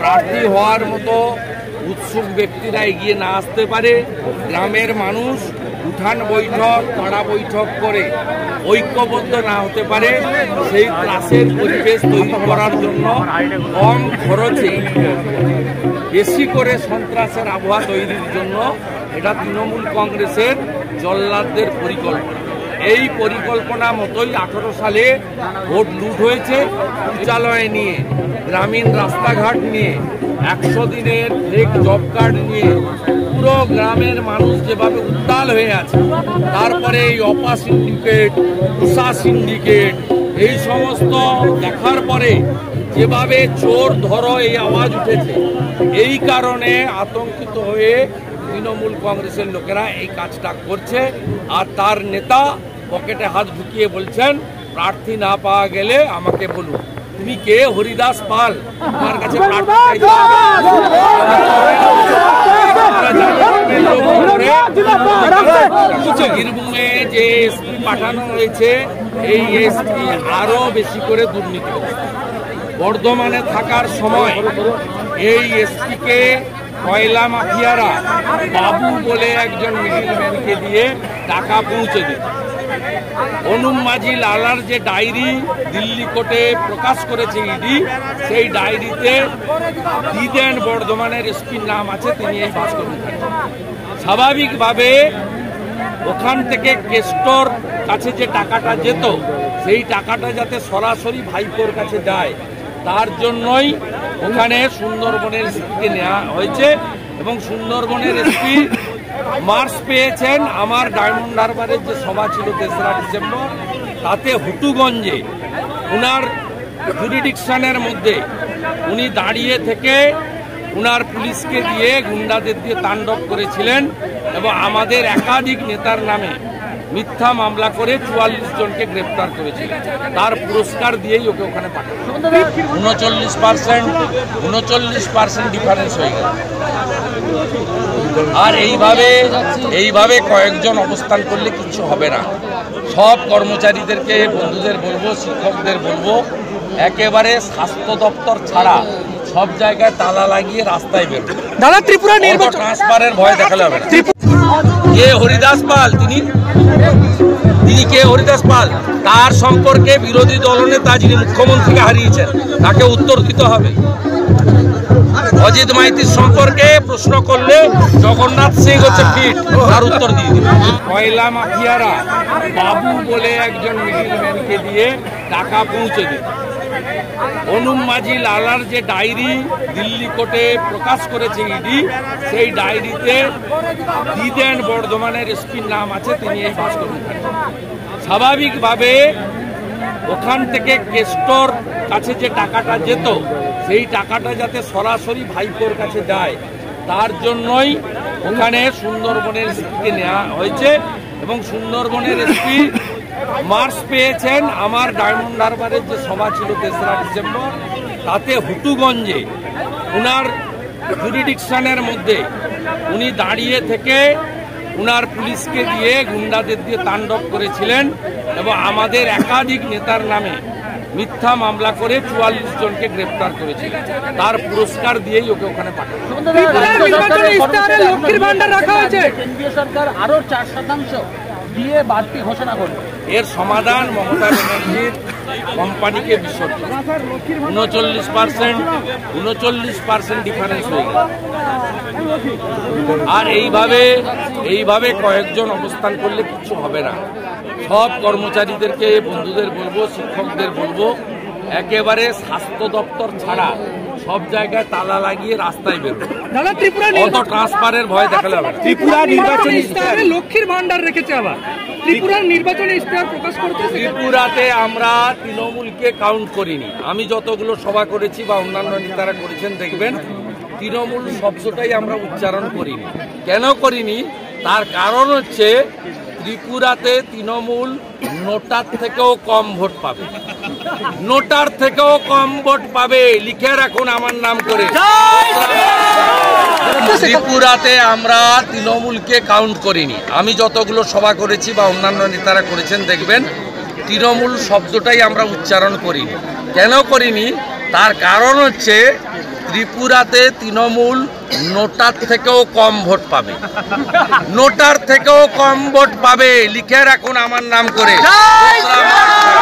প্রার্থী হওয়ার মতো উৎসুক ব্যক্তিরা এগিয়ে না আসতে পারে, গ্রামের মানুষ উঠান বৈঠক পাড়া বৈঠক করে ঐক্যবদ্ধ না হতে পারে, সেই ত্রাসের পরিবেশ তৈরি করার জন্য কম খরচে বেশি করে সন্ত্রাসের আবহাওয়া তৈরির জন্য এটা তৃণমূল কংগ্রেসের জল্লাদদের পরিকল্পনা। এই পরিকল্পনা মতোই 18 সালে ভোট লুট হয়েছে, শৌচালয় নিয়ে, গ্রামীণ রাস্তাঘাট নিয়ে, 100 দিনের ফেক জব কার্ড নিয়ে পুরো গ্রামের মানুষ যেভাবে উত্তাল হয়ে আছে। তারপরে এই অপা সিন্ডিকেট, উষা সিন্ডিকেট, এই সমস্ত দেখার পরে যেভাবে চোর ধরো এই আওয়াজ উঠেছে, এই কারণে আতঙ্কিত হয়ে তৃণমূল কংগ্রেসের লোকেরা এই কাজটা করছে। আর তার নেতা পকেটে হাত ঢুকিয়ে বলছেন, প্রার্থী না পাওয়া গেলে আমাকে বলুন। তুমি কে? হরিদাস পাল, তোমার কাছে বীরভূমে যে এসপি পাঠানো হয়েছে, এই এসপি আরো বেশি করে দুর্নীতি করছে। বর্ধমানে থাকার সময় এই এসপিকে কয়লা মাফিয়ারা বাবু বলে একজন মিডিলম্যানকে দিয়ে টাকা পৌঁছে দিত। অনুপ মাঝি লালার যে ডায়েরি দিল্লি কোর্টে প্রকাশ করেছে ইডি, সেই ডায়েরিতে দিদেন বর্ধমানের এসপির নাম আছে, তিনি এই ভাস্কর মুখার্জি। স্বাভাবিকভাবে ওখান থেকে কেষ্টর কাছে যে টাকাটা যেত, সেই টাকাটা যাতে সরাসরি ভাইপোর কাছে যায়, তার জন্যই ওখানে সুন্দরবনের এসপিকে নেওয়া হয়েছে। এবং সুন্দরবনের এসপি মার্কস পেয়েছেন। আমার ডায়মন্ড হারবারের যে সভা ছিল 3রা ডিসেম্বর, তাতে হুটুগঞ্জে উনার জুরিডিকশনের মধ্যে উনি দাঁড়িয়ে থেকে উনার পুলিশকে দিয়ে, গুন্ডাদের দিয়ে তাণ্ডব করেছিলেন এবং আমাদের একাধিক নেতার নামে মিথ্যা মামলা করে 44 জনকে গ্রেপ্তার করেছিলেন। তার পুরস্কার দিয়েই ওকে ওখানে পাঠানো। 39% ডিফারেন্স হয়ে গেল। আর এইভাবে কয়েকজন অবস্থান করলে কিছু হবে না। সব কর্মচারীদেরকে, বন্ধুদের বলবো, শিক্ষকদের বলবো, একেবারে স্বাস্থ্য দপ্তর ছাড়া সব জায়গায় তালা লাগিয়ে রাস্তায় বেরোবে। দাদা, ত্রিপুরা নির্বাচন ট্রান্সফারের ভয় দেখালে হবে না। কে হরিদাস পাল? তিনি কে হরিদাস পাল? তার সম্পর্কে বিরোধী দলনেতা যিনি মুখ্যমন্ত্রীকে হারিয়েছেন, তাকে উত্তর দিতে হবে। অজিত মাইতির সম্পর্কে প্রশ্ন করলে জগন্নাথ সিং হচ্ছে ফিট, তার উত্তর দিয়ে দিবে। কয়লা মাফিয়ারা বাবু বলে একজন মিডিলম্যানকে দিয়ে টাকা পৌঁছে দিত। অনুপ মাঝি লালার যে ডায়েরি দিল্লি কোর্টে প্রকাশ করেছে ইডি, সেই ডায়েরিতে দিদেন বর্ধমানের এসপির নাম আছে, তিনি এই ভাস্কর মুখার্জি। স্বাভাবিকভাবে ওখান থেকে কেষ্টর কাছে যে টাকাটা যেত, সেই টাকাটা যাতে সরাসরি ভাইপোর কাছে যায়, তার জন্যই ওখানে সুন্দরবনের এসপিকে নেওয়া হয়েছে। এবং সুন্দরবনের এসপি মার্কস পেয়েছেন। আমার ডায়মন্ড হারবারের যে সভা ছিল 3রা ডিসেম্বর, তাতে হুটুগঞ্জে উনার জুরিডিকশনের মধ্যে উনি দাঁড়িয়ে থেকে উনার পুলিশকে দিয়ে, গুন্ডাদের দিয়ে তাণ্ডব করেছিলেন এবং আমাদের একাধিক নেতার নামে মিথ্যা মামলা করে 44 জনকে গ্রেপ্তার করেছিলেন। তার পুরস্কার দিয়েই ওকে ওখানে পাঠানো। লক্ষ্মীর ভান্ডার রাখা হয়েছে, কেন্দ্রীয় সরকার আরো 4% দিয়ে বাড়তি ঘোষণা করবে। এর সমাধান মমতা ব্যানার্জির কোম্পানিকে বিসর্জন। 39% ডিফারেন্স হয়ে গেল। আর এইভাবে কয়েকজন অবস্থান করলে কিছু হবে না। সব কর্মচারীদেরকে, বন্ধুদের বলবো, শিক্ষকদের বলবো, একেবারে স্বাস্থ্য দপ্তর ছাড়া সব জায়গায় তালা লাগিয়ে রাস্তায় বেরোবে। দাদা, ত্রিপুরা ট্রান্সফারের ভয় দেখালে হবে না। ত্রিপুরা নির্বাচনী ইশতেহারে লক্ষ্মীর ভান্ডার রেখেছে। আবার ত্রিপুরার নির্বাচনী ইশতেহার প্রকাশ করতে, ত্রিপুরাতে আমরা তৃণমূলকে কাউন্ট করিনি। আমি যতগুলো সভা করেছি বা অন্যান্য নেতারা করেছেন, দেখবেন তৃণমূল শব্দটাই আমরা উচ্চারণ করিনি। কেন করিনি? তার কারণ হচ্ছে ত্রিপুরাতে তৃণমূল নোটার থেকেও কম ভোট পাবে। নোটার থেকেও কম ভোট পাবে, লিখে রাখুন আমার নাম করে। ত্রিপুরাতে আমরা তৃণমূলকে কাউন্ট করিনি। আমি যতগুলো সভা করেছি বা অন্যান্য নেতারা করেছেন, দেখবেন তৃণমূল শব্দটাই আমরা উচ্চারণ করিনি। কেন করিনি? তার কারণ হচ্ছে ত্রিপুরাতে তৃণমূল নোটার থেকেও কম ভোট পাবে, নোটার থেকেও কম ভোট পাবে। লিখে রাখুন আমার নাম করে।